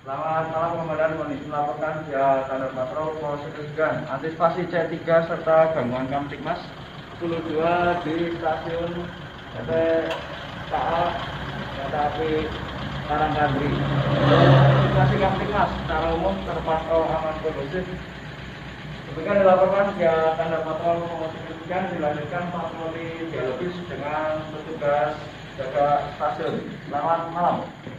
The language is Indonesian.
Selamat malam Komandan, kondisi melaporkan via standar patrol Polsek Gegan, antisipasi C3 serta gangguan Kamtipmas 22 di stasiun PT KA Kereta Api Karangkandri. Situasi Kamtipmas secara umum terpantau aman kondusif. Demikian dilaporkan via standar patrol Polsek Gegan, dilanjutkan patroli dialogis dengan petugas jaga stasiun. Selamat malam.